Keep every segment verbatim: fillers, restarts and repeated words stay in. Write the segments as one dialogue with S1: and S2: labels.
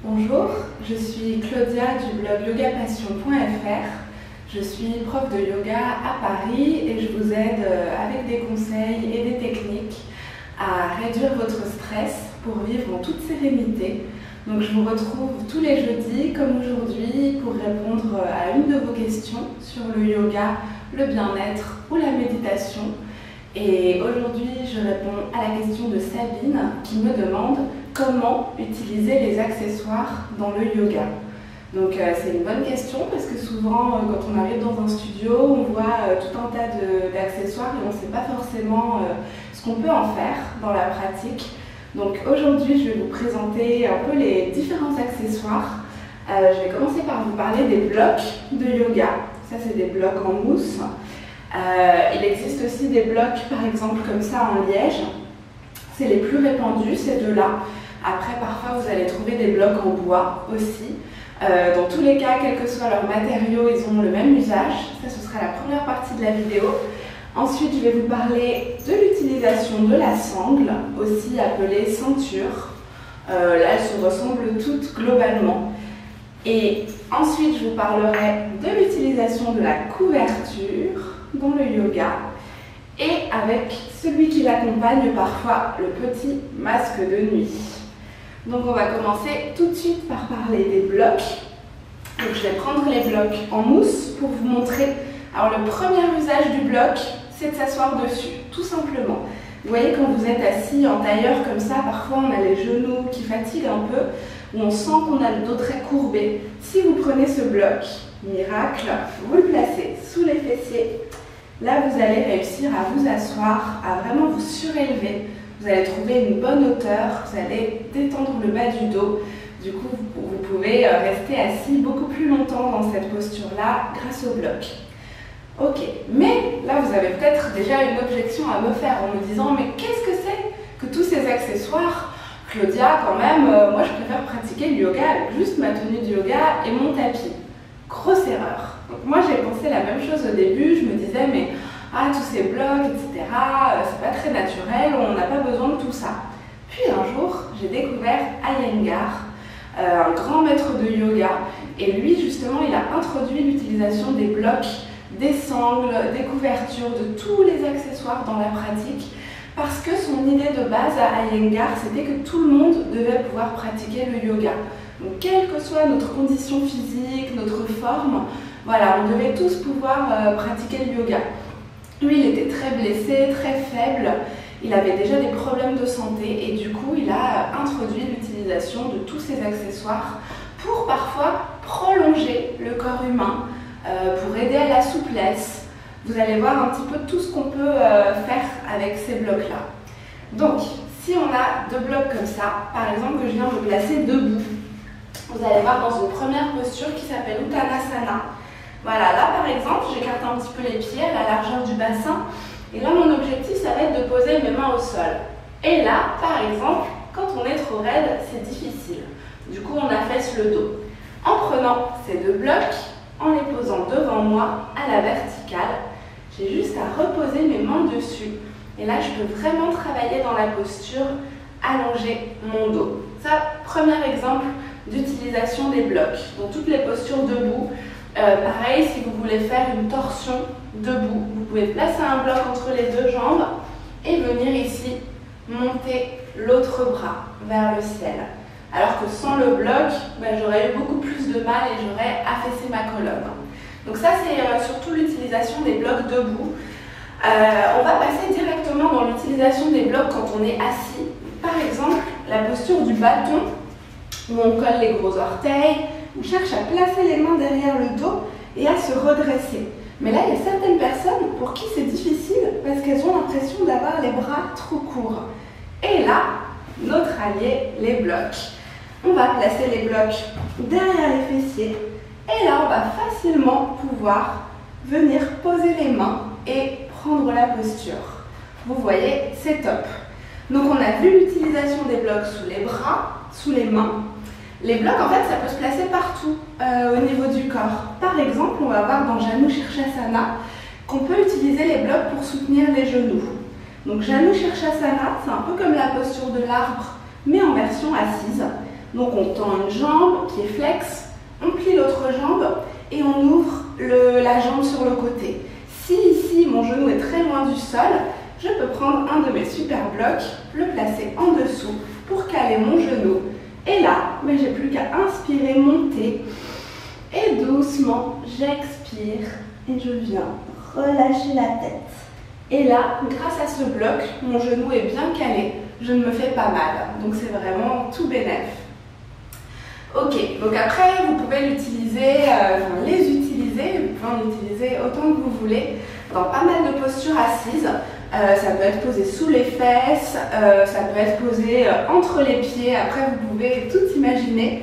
S1: Bonjour, je suis Claudia du blog yoga passion point F R. Je suis prof de yoga à Paris et je vous aide avec des conseils et des techniques à réduire votre stress pour vivre en toute sérénité. Donc je vous retrouve tous les jeudis comme aujourd'hui pour répondre à une de vos questions sur le yoga, le bien-être ou la méditation. Et aujourd'hui je réponds à la question de Sabine qui me demande comment utiliser les accessoires dans le yoga. Donc euh, c'est une bonne question parce que souvent euh, quand on arrive dans un studio on voit euh, tout un tas d'accessoires et on ne sait pas forcément euh, ce qu'on peut en faire dans la pratique. Donc aujourd'hui je vais vous présenter un peu les différents accessoires. Euh, je vais commencer par vous parler des blocs de yoga. Ça c'est des blocs en mousse. Euh, il existe aussi des blocs par exemple comme ça en liège. C'est les plus répandus ces deux-là. Après parfois vous allez trouver des blocs en bois aussi. Euh, dans tous les cas, quel que soit leur matériau, ils ont le même usage. Ça ce sera la première partie de la vidéo. Ensuite, je vais vous parler de l'utilisation de la sangle, aussi appelée ceinture. Euh, là, elles se ressemblent toutes globalement. Et ensuite, je vous parlerai de l'utilisation de la couverture dans le yoga et avec celui qui l'accompagne parfois, le petit masque de nuit. Donc, on va commencer tout de suite par parler des blocs. Donc, je vais prendre les blocs en mousse pour vous montrer. Alors, le premier usage du bloc, c'est de s'asseoir dessus, tout simplement. Vous voyez, quand vous êtes assis en tailleur comme ça, parfois on a les genoux qui fatiguent un peu, ou on sent qu'on a le dos très courbé. Si vous prenez ce bloc, miracle, vous le placez sous les fessiers, là vous allez réussir à vous asseoir, à vraiment vous surélever. Vous allez trouver une bonne hauteur, vous allez détendre le bas du dos. Du coup, vous pouvez rester assis beaucoup plus longtemps dans cette posture-là grâce au bloc. Ok, mais là vous avez peut-être déjà une objection à me faire en me disant mais qu'est-ce que c'est que tous ces accessoires? Claudia, quand même, euh, moi je préfère pratiquer le yoga avec juste ma tenue de yoga et mon tapis. Grosse erreur. Donc moi j'ai pensé la même chose au début, je me disais mais ah tous ces blocs, et cetera, euh, c'est pas très naturel, on n'a pas besoin de tout ça. Puis un jour, j'ai découvert Iyengar, euh, un grand maître de yoga, et lui justement il a introduit l'utilisation des blocs, des sangles, des couvertures, de tous les accessoires dans la pratique parce que son idée de base à Iyengar, c'était que tout le monde devait pouvoir pratiquer le yoga. Donc quelle que soit notre condition physique, notre forme, voilà, on devait tous pouvoir euh, pratiquer le yoga. Lui, il était très blessé, très faible, il avait déjà des problèmes de santé et du coup, il a introduit l'utilisation de tous ces accessoires pour parfois prolonger le corps humain, Euh, pour aider à la souplesse. Vous allez voir un petit peu tout ce qu'on peut euh, faire avec ces blocs-là. Donc, si on a deux blocs comme ça, par exemple que je viens de placer debout, vous allez voir dans une première posture qui s'appelle Uttanasana. Voilà, là par exemple, j'écarte un petit peu les pieds à la largeur du bassin. Et là, mon objectif, ça va être de poser mes mains au sol. Et là, par exemple, quand on est trop raide, c'est difficile. Du coup, on affaisse le dos. En prenant ces deux blocs, en les posant devant moi à la verticale, j'ai juste à reposer mes mains dessus. Et là, je peux vraiment travailler dans la posture, allonger mon dos. Ça, premier exemple d'utilisation des blocs. Dans toutes les postures debout, euh, pareil, si vous voulez faire une torsion debout, vous pouvez placer un bloc entre les deux jambes et venir ici monter l'autre bras vers le ciel. Alors que sans le bloc, ben, j'aurais eu beaucoup plus de mal et j'aurais affaissé ma colonne. Donc ça, c'est euh, surtout l'utilisation des blocs debout. Euh, on va passer directement dans l'utilisation des blocs quand on est assis. Par exemple, la posture du bâton, où on colle les gros orteils, on cherche à placer les mains derrière le dos et à se redresser. Mais là, il y a certaines personnes pour qui c'est difficile parce qu'elles ont l'impression d'avoir les bras trop courts. Et là, notre allié, les blocs. On va placer les blocs derrière les fessiers et là on va facilement pouvoir venir poser les mains et prendre la posture. Vous voyez, c'est top. Donc on a vu l'utilisation des blocs sous les bras, sous les mains. Les blocs en fait ça peut se placer partout euh, au niveau du corps. Par exemple, on va voir dans Janu Shirshasana qu'on peut utiliser les blocs pour soutenir les genoux. Donc Janu Shirshasana, c'est un peu comme la posture de l'arbre mais en version assise. Donc on tend une jambe qui est flex, on plie l'autre jambe et on ouvre le, la jambe sur le côté. Si ici mon genou est très loin du sol, je peux prendre un de mes super blocs, le placer en dessous pour caler mon genou. Et là, ben, j'ai plus qu'à inspirer, monter et doucement j'expire et je viens relâcher la tête. Et là, grâce à ce bloc, mon genou est bien calé, je ne me fais pas mal. Donc c'est vraiment tout bénef. Ok, donc après vous pouvez l'utiliser, euh, enfin les utiliser, vous pouvez en utiliser autant que vous voulez dans pas mal de postures assises. Euh, ça peut être posé sous les fesses, euh, ça peut être posé euh, entre les pieds, après vous pouvez tout imaginer.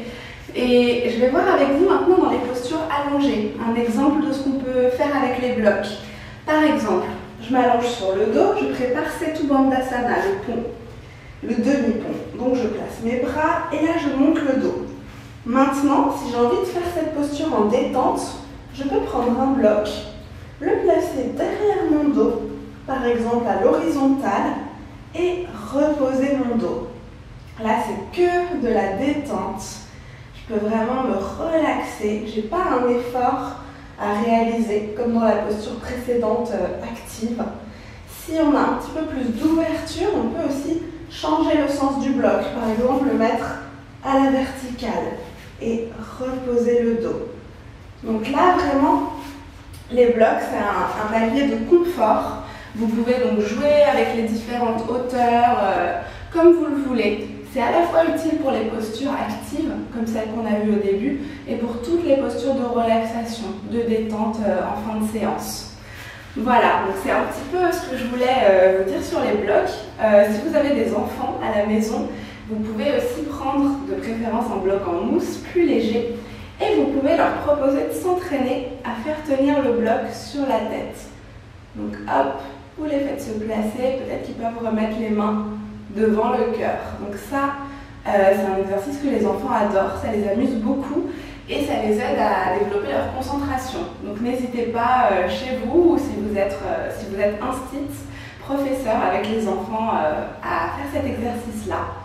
S1: Et je vais voir avec vous maintenant dans les postures allongées, un exemple de ce qu'on peut faire avec les blocs. Par exemple, je m'allonge sur le dos, je prépare Setu Bandhasana, le pont, le demi-pont. Donc je place mes bras et là je monte le dos. Maintenant, si j'ai envie de faire cette posture en détente, je peux prendre un bloc, le placer derrière mon dos, par exemple à l'horizontale, et reposer mon dos. Là, c'est que de la détente. Je peux vraiment me relaxer. Je n'ai pas un effort à réaliser, comme dans la posture précédente euh, active. Si on a un petit peu plus d'ouverture, on peut aussi changer le sens du bloc. Par exemple, le mettre à la verticale et reposer le dos. Donc là, vraiment, les blocs, c'est un, un allié de confort. Vous pouvez donc jouer avec les différentes hauteurs euh, comme vous le voulez. C'est à la fois utile pour les postures actives, comme celle qu'on a vue au début, et pour toutes les postures de relaxation, de détente euh, en fin de séance. Voilà, donc c'est un petit peu ce que je voulais euh, vous dire sur les blocs. Euh, si vous avez des enfants à la maison, vous pouvez aussi prendre de préférence un bloc en mousse plus léger et vous pouvez leur proposer de s'entraîner à faire tenir le bloc sur la tête. Donc hop, vous les faites se placer, peut-être qu'ils peuvent remettre les mains devant le cœur. Donc ça, euh, c'est un exercice que les enfants adorent, ça les amuse beaucoup et ça les aide à développer leur concentration. Donc n'hésitez pas euh, chez vous ou si vous êtes, euh, si vous êtes instit, professeur avec les enfants euh, à faire cet exercice-là.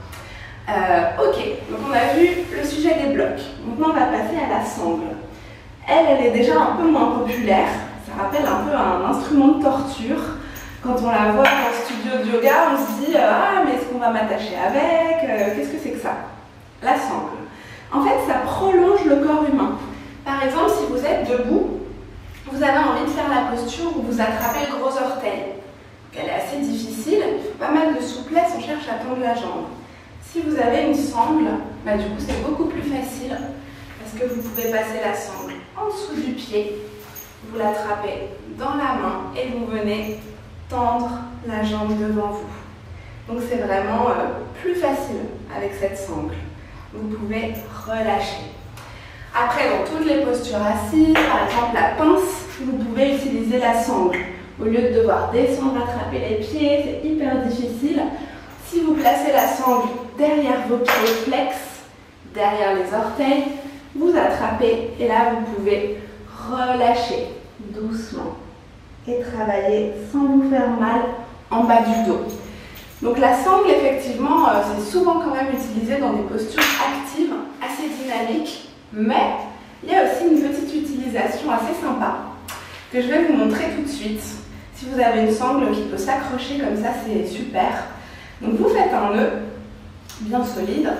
S1: Euh, ok, donc on a vu le sujet des blocs. Maintenant on va passer à la sangle. Elle, elle est déjà un peu moins populaire. Ça rappelle un peu un instrument de torture. Quand on la voit dans le studio de yoga, on se dit euh, ah mais est-ce qu'on va m'attacher avec euh, Qu'est-ce que c'est que ça? La sangle. En fait, ça prolonge le corps humain. Par exemple, si vous êtes debout, vous avez envie de faire la posture où vous attrapez le gros orteil. Elle est assez difficile, il faut pas mal de souplesse, on cherche à tendre la jambe. Si vous avez une sangle, bah du coup c'est beaucoup plus facile parce que vous pouvez passer la sangle en dessous du pied, vous l'attrapez dans la main et vous venez tendre la jambe devant vous. Donc c'est vraiment euh, plus facile avec cette sangle. Vous pouvez relâcher. Après, dans toutes les postures assises, par exemple la pince, vous pouvez utiliser la sangle. Au lieu de devoir descendre, attraper les pieds, c'est hyper difficile. Si vous placez la sangle derrière vos pieds flex, derrière les orteils, vous attrapez et là vous pouvez relâcher doucement et travailler sans vous faire mal en bas du dos. Donc la sangle, effectivement, euh, c'est souvent quand même utilisé dans des postures actives, assez dynamiques, mais il y a aussi une petite utilisation assez sympa que je vais vous montrer tout de suite. Si vous avez une sangle qui peut s'accrocher comme ça, c'est super. Donc vous faites un nœud bien solide.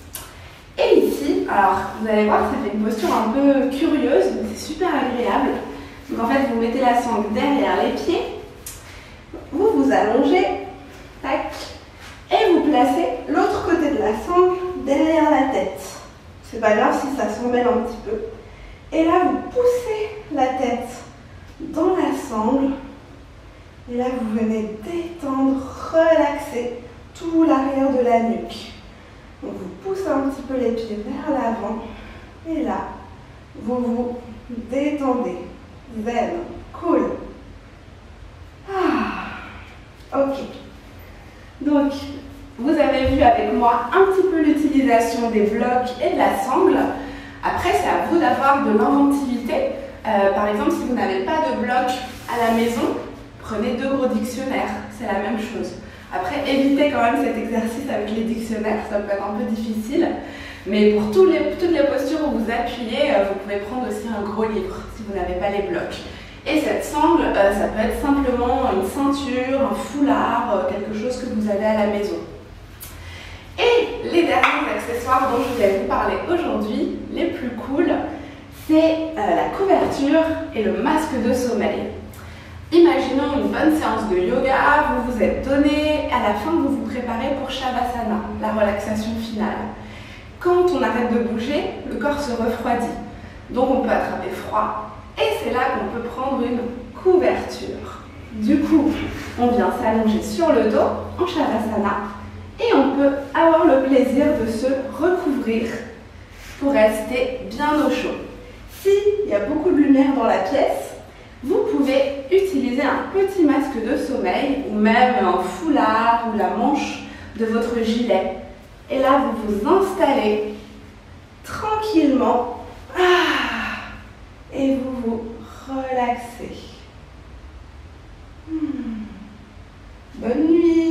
S1: Et ici, alors vous allez voir, ça fait une posture un peu curieuse, mais c'est super agréable. Donc en fait, vous mettez la sangle derrière les pieds, vous vous allongez, tac, et vous placez l'autre côté de la sangle derrière la tête. C'est pas grave si ça s'emmêle un petit peu. Et là, vous poussez la tête dans la sangle. Et là, vous venez détendre, relaxer tout l'arrière de la nuque. Donc, vous poussez un petit peu les pieds vers l'avant. Et là, vous vous détendez. Zen, cool. Ah, ok. Donc, vous avez vu avec moi un petit peu l'utilisation des blocs et de la sangle. Après, c'est à vous d'avoir de l'inventivité. Euh, par exemple, si vous n'avez pas de bloc à la maison, prenez deux gros dictionnaires, c'est la même chose. Après, évitez quand même cet exercice avec les dictionnaires, ça peut être un peu difficile. Mais pour tous les, toutes les postures où vous appuyez, vous pouvez prendre aussi un gros livre si vous n'avez pas les blocs. Et cette sangle, ça peut être simplement une ceinture, un foulard, quelque chose que vous avez à la maison. Et les derniers accessoires dont je vais vous parler aujourd'hui, les plus cool, c'est la couverture et le masque de sommeil. Imaginons une bonne séance de yoga, vous vous êtes donné, à la fin vous vous préparez pour Shavasana, la relaxation finale. Quand on arrête de bouger, le corps se refroidit, donc on peut attraper froid et c'est là qu'on peut prendre une couverture. Du coup, on vient s'allonger sur le dos en Shavasana et on peut avoir le plaisir de se recouvrir pour rester bien au chaud. S'il y a beaucoup de lumière dans la pièce, vous pouvez utiliser un petit masque de sommeil ou même un foulard ou la manche de votre gilet. Et là, vous vous installez tranquillement ah, et vous vous relaxez. Hmm. Bonne nuit!